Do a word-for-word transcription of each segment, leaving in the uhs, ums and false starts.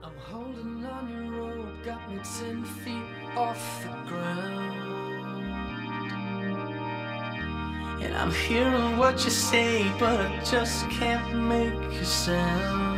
I'm holding on your rope, got me ten feet off the ground. And I'm hearing what you say, but I just can't make a sound.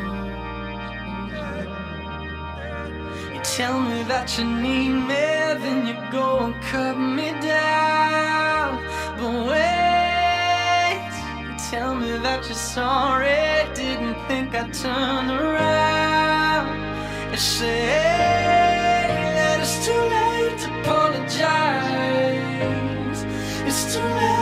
You tell me that you need me, then you go and cut me down. But wait, you tell me that you're sorry, didn't think I'd turn around. You say that it's too late to apologize. It's too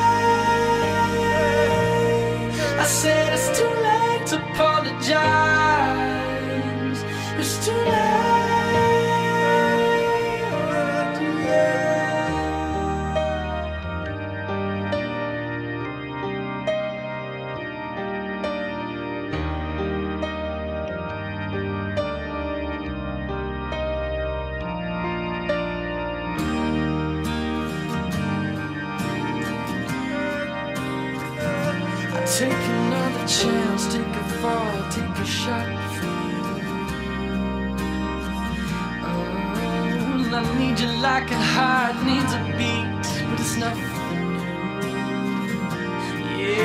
late. I said it's too late to apologize. It's too late. Take another chance, take a fall, take a shot for you. Oh, I need you like a heart needs a beat, but it's nothing new.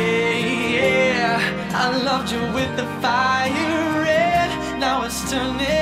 Yeah, yeah, I loved you with the fire red, now it's turning